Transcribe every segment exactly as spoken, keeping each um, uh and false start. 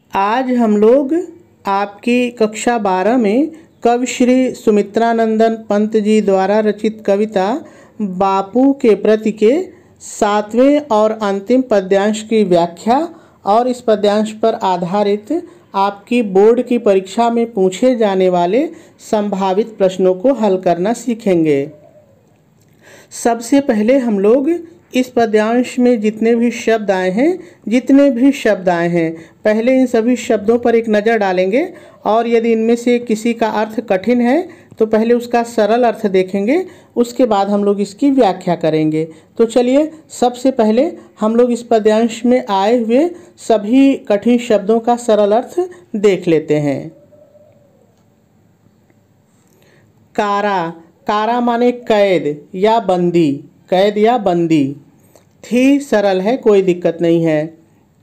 आज हम लोग आपकी कक्षा बारह में कवि श्री सुमित्रानंदन पंत जी द्वारा रचित कविता बापू के प्रति के सातवें और अंतिम पद्यांश की व्याख्या और इस पद्यांश पर आधारित आपकी बोर्ड की परीक्षा में पूछे जाने वाले संभावित प्रश्नों को हल करना सीखेंगे। सबसे पहले हम लोग इस पद्यांश में जितने भी शब्द आए हैं जितने भी शब्द आए हैं पहले इन सभी शब्दों पर एक नज़र डालेंगे और यदि इनमें से किसी का अर्थ कठिन है तो पहले उसका सरल अर्थ देखेंगे, उसके बाद हम लोग इसकी व्याख्या करेंगे। तो चलिए सबसे पहले हम लोग इस पद्यांश में आए हुए सभी कठिन शब्दों का सरल अर्थ देख लेते हैं। कारा, कारा माने कैद या बंदी, कैद या बंदी। थी सरल है, कोई दिक्कत नहीं है।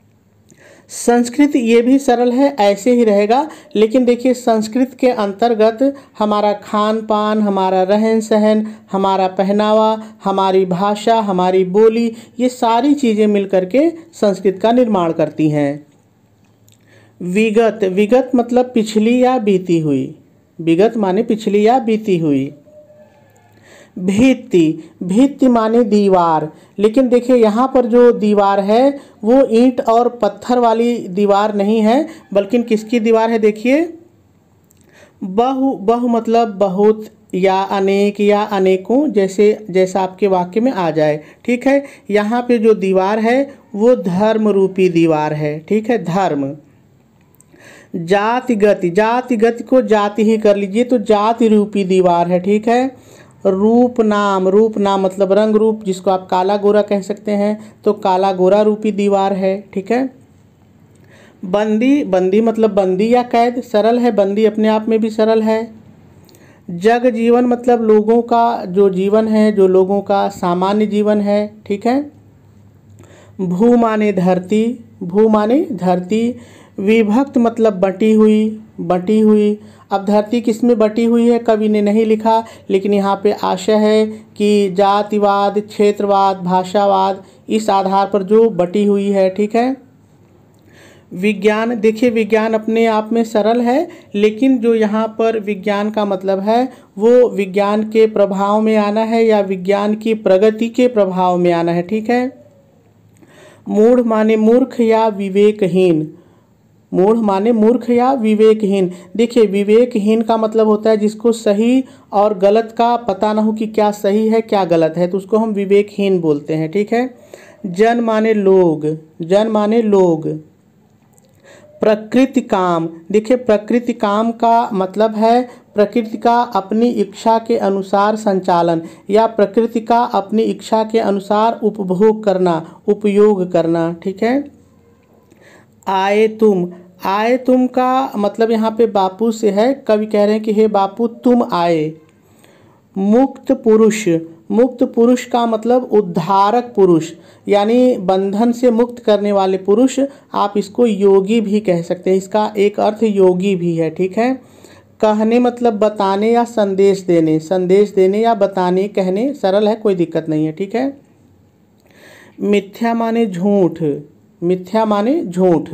संस्कृत ये भी सरल है, ऐसे ही रहेगा, लेकिन देखिए संस्कृत के अंतर्गत हमारा खान पान, हमारा रहन सहन, हमारा पहनावा, हमारी भाषा, हमारी बोली, ये सारी चीज़ें मिलकर के संस्कृत का निर्माण करती हैं। विगत, विगत मतलब पिछली या बीती हुई, विगत माने पिछली या बीती हुई। भित्ति, भित्ति माने दीवार, लेकिन देखिए यहाँ पर जो दीवार है वो ईंट और पत्थर वाली दीवार नहीं है, बल्कि किसकी दीवार है देखिए, बहु, बहु मतलब बहुत या अनेक या अनेकों, जैसे जैसा आपके वाक्य में आ जाए। ठीक है, यहाँ पे जो दीवार है वो धर्म रूपी दीवार है। ठीक है, धर्म। जाति गति, जाति गति को जाति ही कर लीजिए, तो जाति रूपी दीवार है। ठीक है। रूप नाम, रूप नाम मतलब रंग रूप, जिसको आप काला गोरा कह सकते हैं, तो काला गोरा रूपी दीवार है। ठीक है। बंदी, बंदी मतलब बंदी या कैद, सरल है, बंदी अपने आप में भी सरल है। जग जीवन मतलब लोगों का जो जीवन है, जो लोगों का सामान्य जीवन है। ठीक है। भू माने धरती, भू माने धरती। विभक्त मतलब बटी हुई, बटी हुई। अब धरती किस में बटी हुई है कवि ने नहीं लिखा, लेकिन यहाँ पे आशय है कि जातिवाद, क्षेत्रवाद, भाषावाद, इस आधार पर जो बटी हुई है। ठीक है। विज्ञान, देखिए विज्ञान अपने आप में सरल है, लेकिन जो यहाँ पर विज्ञान का मतलब है वो विज्ञान के प्रभाव में आना है या विज्ञान की प्रगति के प्रभाव में आना है। ठीक है। मूढ़ माने मूर्ख या विवेकहीन, मूढ़ माने मूर्ख या विवेकहीन। देखिए विवेकहीन का मतलब होता है जिसको सही और गलत का पता ना हो कि क्या सही है क्या गलत है, तो उसको हम विवेकहीन बोलते हैं। ठीक है। जन माने लोग, जन माने लोग। प्रकृति काम, देखिए प्रकृति काम का मतलब है प्रकृति का अपनी इच्छा के अनुसार संचालन या प्रकृति का अपनी इच्छा के अनुसार उपभोग करना, उपयोग करना। ठीक है। आए तुम, आए तुम का मतलब यहाँ पे बापू से है, कवि कह रहे हैं कि हे बापू तुम आए। मुक्त पुरुष, मुक्त पुरुष का मतलब उद्धारक पुरुष, यानी बंधन से मुक्त करने वाले पुरुष, आप इसको योगी भी कह सकते हैं, इसका एक अर्थ योगी भी है। ठीक है। कहने मतलब बताने या संदेश देने, संदेश देने या बताने, कहने, सरल है, कोई दिक्कत नहीं है। ठीक है। मिथ्या माने झूठ, मिथ्या माने झूठ।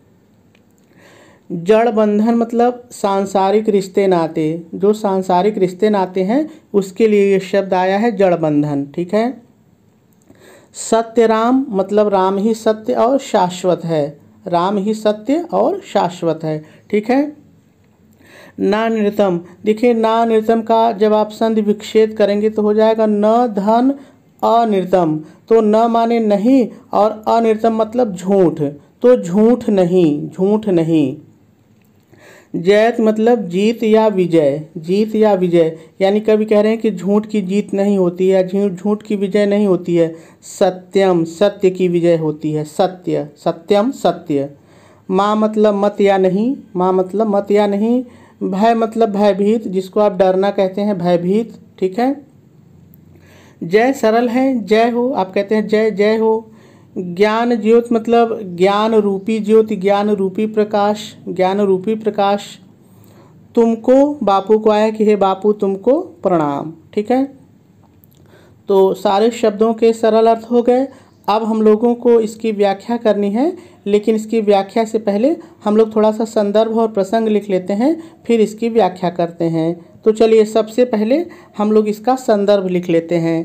जड़ बंधन मतलब सांसारिक रिश्ते नाते, जो सांसारिक रिश्ते नाते हैं उसके लिए ये शब्द आया है जड़ बंधन। ठीक है। सत्य राम मतलब राम ही सत्य और शाश्वत है, राम ही सत्य और शाश्वत है। ठीक है। ना नृतम, देखिए ना नृतम का जब आप संधि विच्छेद करेंगे तो हो जाएगा न धन अनृतम, तो न माने नहीं और अनृतम मतलब झूठ, तो झूठ नहीं, झूठ नहीं। जयत मतलब जीत या विजय, जीत या विजय, यानी कभी कह रहे हैं कि झूठ की जीत नहीं होती है, झूठ की विजय नहीं होती है। सत्यम, सत्य की विजय होती है, सत्य, सत्यम सत्य। माँ मतलब मत या नहीं, माँ मतलब मत या नहीं। भय मतलब भयभीत, जिसको आप डरना कहते हैं, भयभीत। ठीक है। जय सरल है, जय हो, आप कहते हैं जय जय हो। ज्ञान ज्योत मतलब ज्ञान रूपी ज्योति, ज्ञान रूपी प्रकाश, ज्ञान रूपी प्रकाश। तुमको, बापू को आया कि हे बापू तुमको प्रणाम। ठीक है। तो सारे शब्दों के सरल अर्थ हो गए। अब हम लोगों को इसकी व्याख्या करनी है, लेकिन इसकी व्याख्या से पहले हम लोग थोड़ा सा संदर्भ और प्रसंग लिख लेते हैं, फिर इसकी व्याख्या करते हैं। तो चलिए सबसे पहले हम लोग इसका संदर्भ लिख लेते हैं।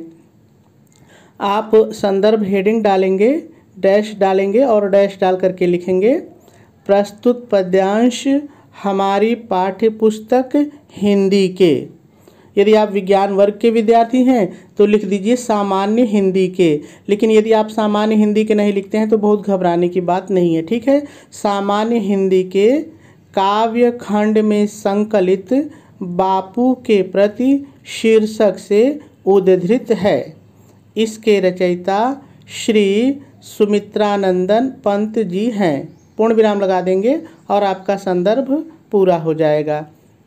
आप संदर्भ हेडिंग डालेंगे, डैश डालेंगे और डैश डाल करके लिखेंगे प्रस्तुत पद्यांश हमारी पाठ्य पुस्तक हिंदी के। यदि आप विज्ञान वर्ग के विद्यार्थी हैं तो लिख दीजिए सामान्य हिंदी के, लेकिन यदि आप सामान्य हिंदी के नहीं लिखते हैं तो बहुत घबराने की बात नहीं है, ठीक है। सामान्य हिंदी के काव्य खंड में संकलित बापू के प्रति शीर्षक से उद्धृत है। इसके रचयिता श्री सुमित्रानंदन पंत जी हैं। पूर्ण विराम लगा देंगे और आपका संदर्भ पूरा हो जाएगा।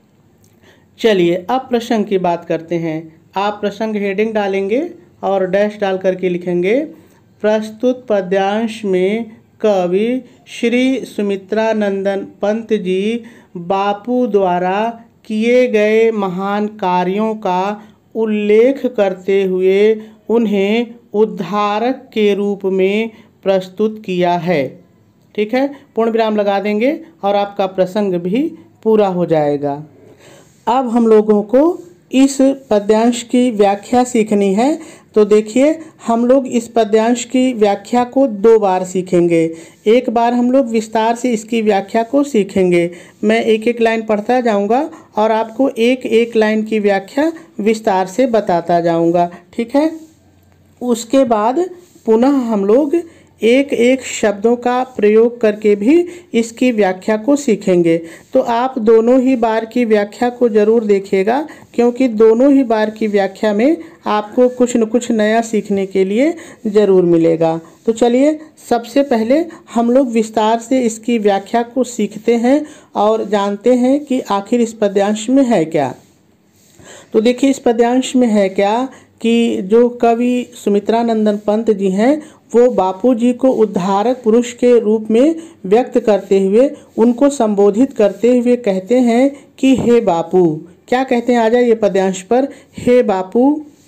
चलिए अब प्रसंग की बात करते हैं। आप प्रसंग हेडिंग डालेंगे और डैश डाल करके लिखेंगे प्रस्तुत पद्यांश में कवि श्री सुमित्रानंदन पंत जी बापू द्वारा किए गए महान कार्यों का उल्लेख करते हुए उन्हें उद्धारक के रूप में प्रस्तुत किया है। ठीक है, पूर्ण विराम लगा देंगे और आपका प्रसंग भी पूरा हो जाएगा। अब हम लोगों को इस पद्यांश की व्याख्या सीखनी है। तो देखिए, हम लोग इस पद्यांश की व्याख्या को दो बार सीखेंगे। एक बार हम लोग विस्तार से इसकी व्याख्या को सीखेंगे। मैं एक एक लाइन पढ़ता जाऊंगा और आपको एक एक लाइन की व्याख्या विस्तार से बताता जाऊंगा, ठीक है। उसके बाद पुनः हम लोग एक एक शब्दों का प्रयोग करके भी इसकी व्याख्या को सीखेंगे। तो आप दोनों ही बार की व्याख्या को ज़रूर देखिएगा, क्योंकि दोनों ही बार की व्याख्या में आपको कुछ न कुछ नया सीखने के लिए ज़रूर मिलेगा। तो चलिए सबसे पहले हम लोग विस्तार से इसकी व्याख्या को सीखते हैं और जानते हैं कि आखिर इस पद्यांश में है क्या। तो देखिए, इस पद्यांश में है क्या कि जो कवि सुमित्रानंदन पंत जी हैं वो बापू जी को उद्धारक पुरुष के रूप में व्यक्त करते हुए उनको संबोधित करते हुए कहते हैं कि हे बापू। क्या कहते हैं, आ जाइए पद्यांश पर। हे बापू,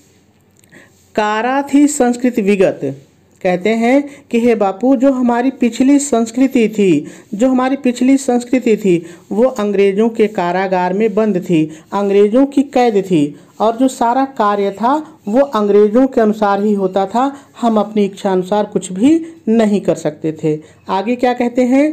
कारा थी संस्कृति विगत। कहते हैं कि हे बापू, जो हमारी पिछली संस्कृति थी जो हमारी पिछली संस्कृति थी वो अंग्रेज़ों के कारागार में बंद थी, अंग्रेज़ों की कैद थी, और जो सारा कार्य था वो अंग्रेज़ों के अनुसार ही होता था। हम अपनी इच्छा अनुसार कुछ भी नहीं कर सकते थे। आगे क्या कहते हैं,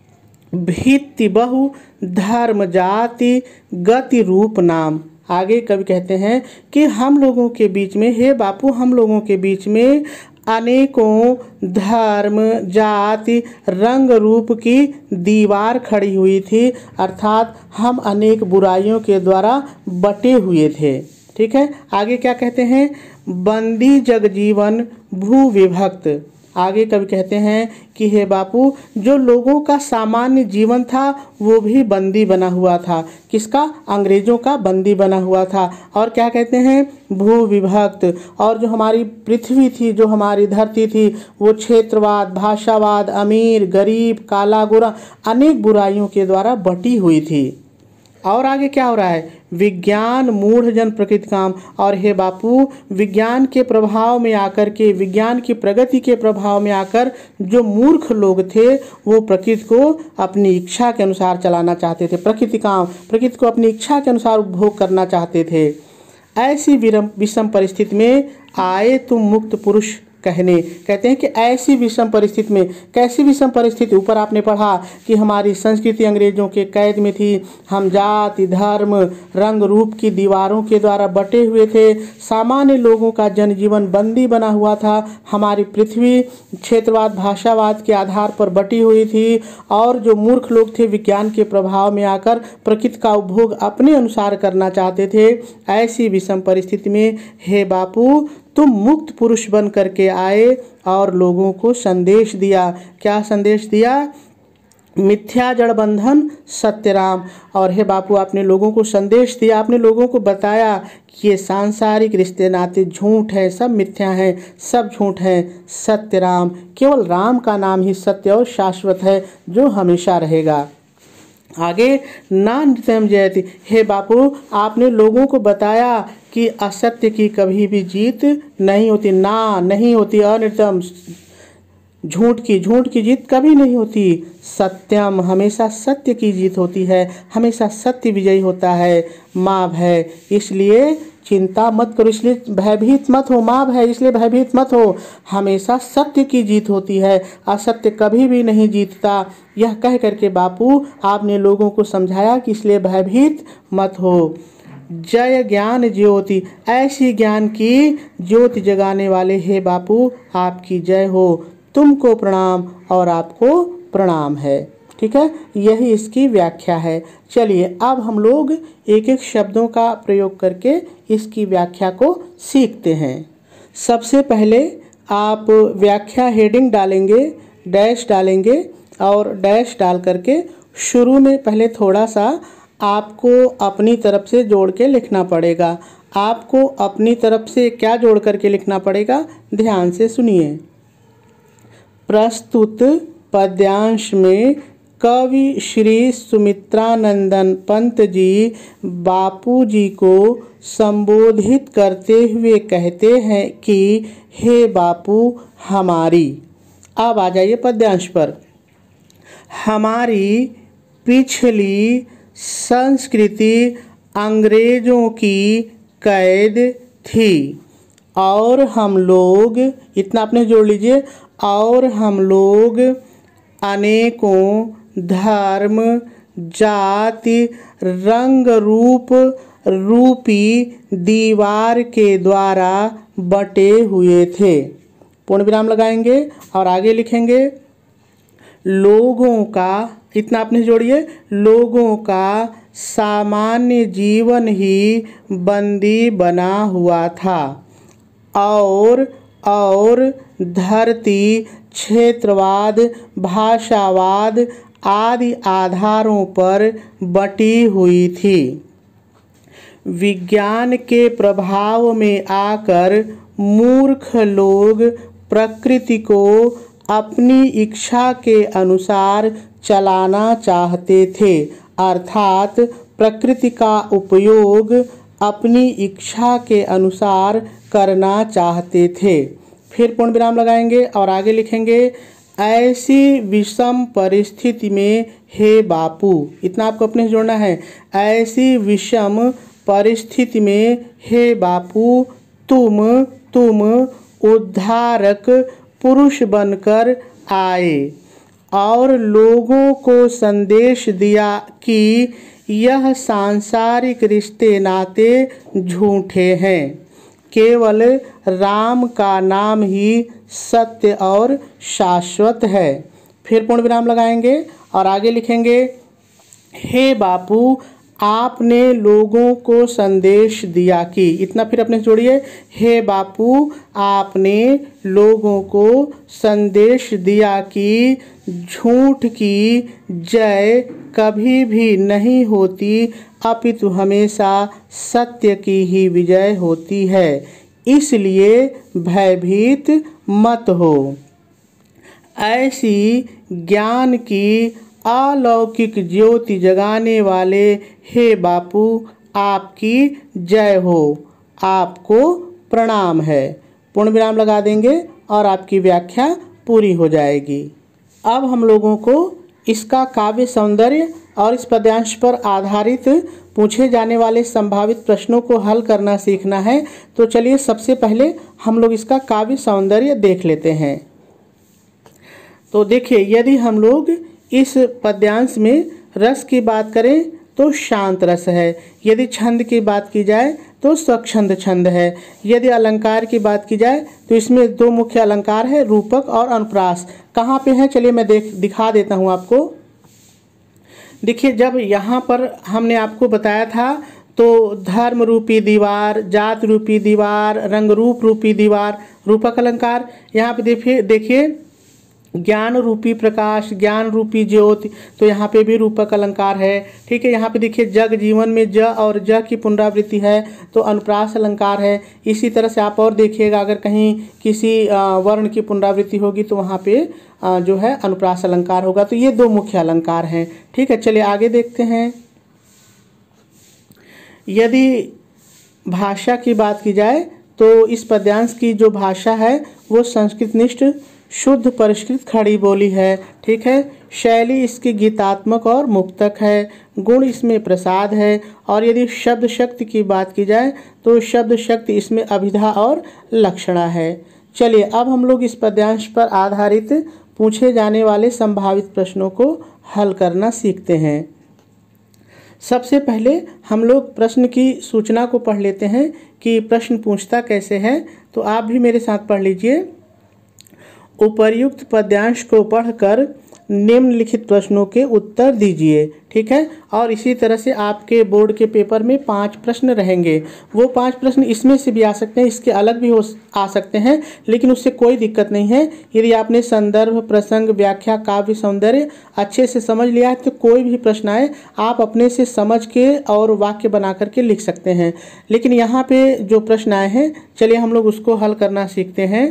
भित्ति बहु धर्म जाति गति रूप नाम। आगे कवि कहते हैं कि हम लोगों के बीच में, हे बापू, हम लोगों के बीच में अनेकों धर्म जाति रंग रूप की दीवार खड़ी हुई थी, अर्थात हम अनेक बुराइयों के द्वारा बटे हुए थे। ठीक है, आगे क्या कहते हैं, बंदी जगजीवन भू विभक्त। आगे कवि कहते हैं कि हे बापू, जो लोगों का सामान्य जीवन था वो भी बंदी बना हुआ था। किसका, अंग्रेज़ों का बंदी बना हुआ था। और क्या कहते हैं, भू विभक्त। और जो हमारी पृथ्वी थी, जो हमारी धरती थी, वो क्षेत्रवाद, भाषावाद, अमीर गरीब, काला गोरा अनेक बुराइयों के द्वारा बटी हुई थी। और आगे क्या हो रहा है, विज्ञान मूढ़ जन प्रकृति काम। और हे बापू, विज्ञान के प्रभाव में आकर के, विज्ञान की प्रगति के प्रभाव में आकर जो मूर्ख लोग थे वो प्रकृति को अपनी इच्छा के अनुसार चलाना चाहते थे। प्रकृति काम, प्रकृति को अपनी इच्छा के अनुसार उपभोग करना चाहते थे। ऐसी विषम परिस्थिति में आए तुम मुक्त पुरुष कहने। कहते हैं कि ऐसी विषम परिस्थिति में, कैसी विषम परिस्थिति, ऊपर आपने पढ़ा कि हमारी संस्कृति अंग्रेजों के कैद में थी, हम जाति धर्म रंग रूप की दीवारों के द्वारा बटे हुए थे, सामान्य लोगों का जनजीवन बंदी बना हुआ था, हमारी पृथ्वी क्षेत्रवाद भाषावाद के आधार पर बटी हुई थी, और जो मूर्ख लोग थे विज्ञान के प्रभाव में आकर प्रकृति का उपभोग अपने अनुसार करना चाहते थे। ऐसी विषम परिस्थिति में हे बापू, तुम मुक्त पुरुष बन करके आए और लोगों को संदेश दिया। क्या संदेश दिया, मिथ्या जड़ बंधन सत्यराम। और हे बापू, आपने लोगों को संदेश दिया, आपने लोगों को बताया कि ये सांसारिक रिश्ते नाते झूठ है, सब मिथ्या है, सब झूठ है, सत्यराम, केवल राम का नाम ही सत्य और शाश्वत है जो हमेशा रहेगा। आगे ना नृत्यम जयति। हे बापू, आपने लोगों को बताया कि कि असत्य की कभी भी जीत नहीं होती, ना नहीं होती, अनिर्तम, झूठ की झूठ की जीत कभी नहीं होती। सत्यम, हमेशा सत्य की जीत होती है, हमेशा सत्य विजयी होता है। माँ भय, इसलिए चिंता मत करो, इसलिए भयभीत मत हो। माँ भय, इसलिए भयभीत मत हो, हमेशा सत्य की जीत होती है, असत्य कभी भी नहीं जीतता। यह कह करके बापू आपने लोगों को समझाया कि इसलिए भयभीत मत हो। जय ज्ञान ज्योति, ऐसी ज्ञान की ज्योति जगाने वाले हे बापू आपकी जय हो। तुमको प्रणाम और आपको प्रणाम है। ठीक है, यही इसकी व्याख्या है। चलिए अब हम लोग एक एक शब्दों का प्रयोग करके इसकी व्याख्या को सीखते हैं। सबसे पहले आप व्याख्या हेडिंग डालेंगे, डैश डालेंगे और डैश डाल करके शुरू में पहले थोड़ा सा आपको अपनी तरफ से जोड़ के लिखना पड़ेगा। आपको अपनी तरफ से क्या जोड़ करके लिखना पड़ेगा, ध्यान से सुनिए। प्रस्तुत पद्यांश में कवि श्री सुमित्रानंदन पंत जी बापू जी को संबोधित करते हुए कहते हैं कि हे बापू हमारी। अब आ जाइए पद्यांश पर। हमारी पिछली संस्कृति अंग्रेजों की कैद थी और हम लोग, इतना आपने जोड़ लीजिए, और हम लोग अनेकों धर्म, जाति, रंग रूप रूपी दीवार के द्वारा बटे हुए थे। पूर्ण विराम लगाएंगे और आगे लिखेंगे लोगों का, इतना आपने जोड़िए, लोगों का सामान्य जीवन ही बंदी बना हुआ था और और धरती क्षेत्रवाद, भाषावाद आदि आधारों पर बटी हुई थी। विज्ञान के प्रभाव में आकर मूर्ख लोग प्रकृति को अपनी इच्छा के अनुसार चलाना चाहते थे, अर्थात प्रकृति का उपयोग अपनी इच्छा के अनुसार करना चाहते थे। फिर पूर्ण विराम लगाएंगे और आगे लिखेंगे ऐसी विषम परिस्थिति में हे बापू, इतना आपको अपने से जोड़ना है। ऐसी विषम परिस्थिति में हे बापू तुम तुम उद्धारक पुरुष बनकर आए और लोगों को संदेश दिया कि यह सांसारिक रिश्ते नाते झूठे हैं, केवल राम का नाम ही सत्य और शाश्वत है। फिर पूर्ण विराम लगाएंगे और आगे लिखेंगे हे बापू आपने लोगों को संदेश दिया कि, इतना फिर अपने जोड़िए, हे बापू आपने लोगों को संदेश दिया कि झूठ की जय कभी भी नहीं होती, अपितु हमेशा सत्य की ही विजय होती है, इसलिए भयभीत मत हो। ऐसी ज्ञान की अलौकिक ज्योति जगाने वाले हे बापू आपकी जय हो, आपको प्रणाम है। पूर्ण विराम लगा देंगे और आपकी व्याख्या पूरी हो जाएगी। अब हम लोगों को इसका काव्य सौंदर्य और इस पद्यांश पर आधारित पूछे जाने वाले संभावित प्रश्नों को हल करना सीखना है। तो चलिए सबसे पहले हम लोग इसका काव्य सौंदर्य देख लेते हैं। तो देखिए, यदि हम लोग इस पद्यांश में रस की बात करें तो शांत रस है, यदि छंद की बात की जाए तो स्वच्छंद छंद है, यदि अलंकार की बात की जाए तो इसमें दो मुख्य अलंकार है, रूपक और अनुप्रास। कहाँ पे है, चलिए मैं देख दिखा देता हूँ आपको। देखिए, जब यहाँ पर हमने आपको बताया था तो धर्म रूपी दीवार, जात रूपी दीवार, रंग रूप रूपी दीवार, रूपक अलंकार। यहाँ पे देखिए देखिए ज्ञान रूपी प्रकाश, ज्ञान रूपी ज्योति, तो यहाँ पे भी रूपक अलंकार है। ठीक है, यहाँ पे देखिए जग जीवन में ज और ज की पुनरावृत्ति है तो अनुप्रास अलंकार है। इसी तरह से आप और देखिएगा, अगर कहीं किसी वर्ण की पुनरावृत्ति होगी तो वहाँ पे जो है अनुप्रास अलंकार होगा। तो ये दो मुख्य अलंकार हैं। ठीक है, चलिए आगे देखते हैं। यदि भाषा की बात की जाए तो इस पद्यांश की जो भाषा है वो संस्कृतनिष्ठ शुद्ध परिष्कृत खड़ी बोली है। ठीक है। शैली इसकी गीतात्मक और मुक्तक है। गुण इसमें प्रसाद है। और यदि शब्द शक्ति की बात की जाए तो शब्द शक्ति इसमें अभिधा और लक्षणा है। चलिए अब हम लोग इस पद्यांश पर आधारित पूछे जाने वाले संभावित प्रश्नों को हल करना सीखते हैं। सबसे पहले हम लोग प्रश्न की सूचना को पढ़ लेते हैं कि प्रश्न पूछता कैसे है। तो आप भी मेरे साथ पढ़ लीजिए। उपर्युक्त पद्यांश को पढ़कर निम्नलिखित प्रश्नों के उत्तर दीजिए। ठीक है। और इसी तरह से आपके बोर्ड के पेपर में पांच प्रश्न रहेंगे। वो पांच प्रश्न इसमें से भी आ सकते हैं, इसके अलग भी हो आ सकते हैं, लेकिन उससे कोई दिक्कत नहीं है। यदि आपने संदर्भ, प्रसंग, व्याख्या, काव्य सौंदर्य अच्छे से समझ लिया है तो कोई भी प्रश्न आए आप अपने से समझ के और वाक्य बना करके लिख सकते हैं। लेकिन यहाँ पे जो प्रश्न आए हैं, चलिए हम लोग उसको हल करना सीखते हैं।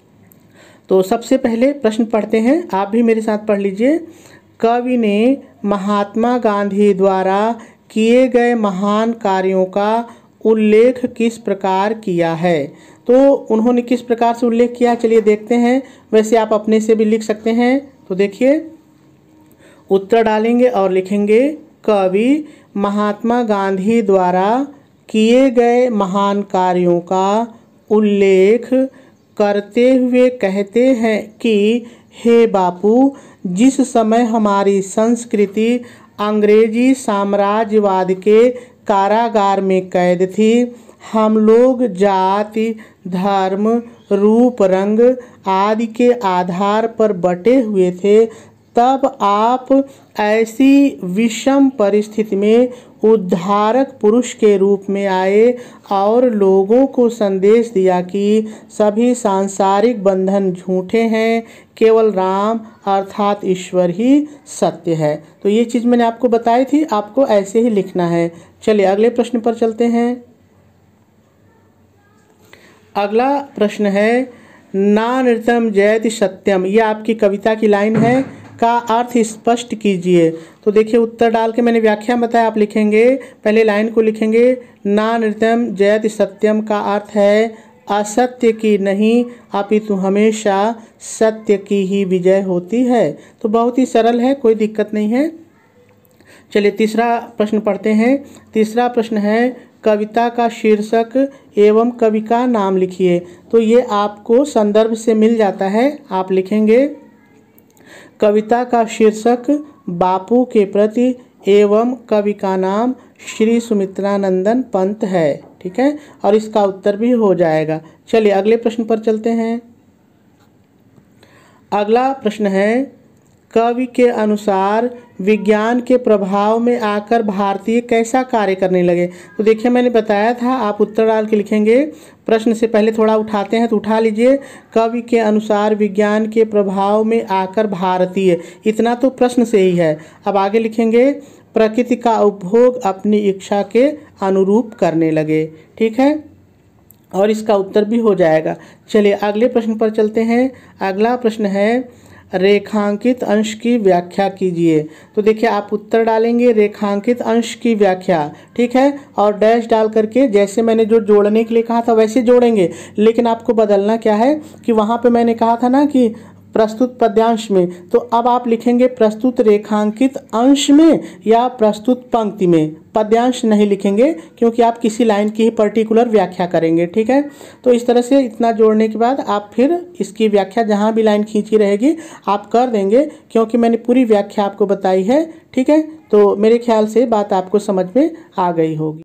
तो सबसे पहले प्रश्न पढ़ते हैं, आप भी मेरे साथ पढ़ लीजिए। कवि ने महात्मा गांधी द्वारा किए गए महान कार्यों का उल्लेख किस प्रकार किया है? तो उन्होंने किस प्रकार से उल्लेख किया, चलिए देखते हैं। वैसे आप अपने से भी लिख सकते हैं। तो देखिए, उत्तर डालेंगे और लिखेंगे कवि महात्मा गांधी द्वारा किए गए महान कार्यों का उल्लेख करते हुए कहते हैं कि हे बापू, जिस समय हमारी संस्कृति अंग्रेजी साम्राज्यवाद के कारागार में कैद थी, हम लोग जाति, धर्म, रूप, रंग आदि के आधार पर बटे हुए थे, तब आप ऐसी विषम परिस्थिति में उद्धारक पुरुष के रूप में आए और लोगों को संदेश दिया कि सभी सांसारिक बंधन झूठे हैं, केवल राम अर्थात ईश्वर ही सत्य है। तो ये चीज़ मैंने आपको बताई थी, आपको ऐसे ही लिखना है। चलिए अगले प्रश्न पर चलते हैं। अगला प्रश्न है, ना नृत्यम जयति सत्यम, ये आपकी कविता की लाइन है, का अर्थ स्पष्ट कीजिए। तो देखिए, उत्तर डाल के मैंने व्याख्या बताया, आप लिखेंगे, पहले लाइन को लिखेंगे, ना नृत्यम जयति सत्यम का अर्थ है असत्य की नहीं अपितु हमेशा सत्य की ही विजय होती है। तो बहुत ही सरल है, कोई दिक्कत नहीं है। चलिए तीसरा प्रश्न पढ़ते हैं। तीसरा प्रश्न है, कविता का शीर्षक एवं कवि का नाम लिखिए। तो ये आपको संदर्भ से मिल जाता है, आप लिखेंगे कविता का शीर्षक बापू के प्रति एवं कवि का नाम श्री सुमित्रानंदन पंत है। ठीक है। और इसका उत्तर भी हो जाएगा। चलिए अगले प्रश्न पर चलते हैं। अगला प्रश्न है, कवि के अनुसार विज्ञान के प्रभाव में आकर भारतीय कैसा कार्य करने लगे? तो देखिए, मैंने बताया था, आप उत्तर डाल के लिखेंगे। प्रश्न से पहले थोड़ा उठाते हैं, तो उठा लीजिए। कवि के अनुसार विज्ञान के प्रभाव में आकर भारतीय, इतना तो प्रश्न से ही है। अब आगे लिखेंगे, प्रकृति का उपभोग अपनी इच्छा के अनुरूप करने लगे। ठीक है। और इसका उत्तर भी हो जाएगा। चलिए अगले प्रश्न पर चलते हैं। अगला प्रश्न है, रेखांकित अंश की व्याख्या कीजिए। तो देखिए, आप उत्तर डालेंगे रेखांकित अंश की व्याख्या। ठीक है। और डैश डाल करके, जैसे मैंने जो जोड़ने के लिए कहा था वैसे जोड़ेंगे, लेकिन आपको बदलना क्या है कि वहाँ पे मैंने कहा था ना कि प्रस्तुत पद्यांश में, तो अब आप लिखेंगे प्रस्तुत रेखांकित अंश में या प्रस्तुत पंक्ति में। पद्यांश नहीं लिखेंगे क्योंकि आप किसी लाइन की ही पर्टिकुलर व्याख्या करेंगे। ठीक है। तो इस तरह से इतना जोड़ने के बाद आप फिर इसकी व्याख्या जहाँ भी लाइन खींची रहेगी आप कर देंगे, क्योंकि मैंने पूरी व्याख्या आपको बताई है। ठीक है। तो मेरे ख्याल से बात आपको समझ में आ गई होगी।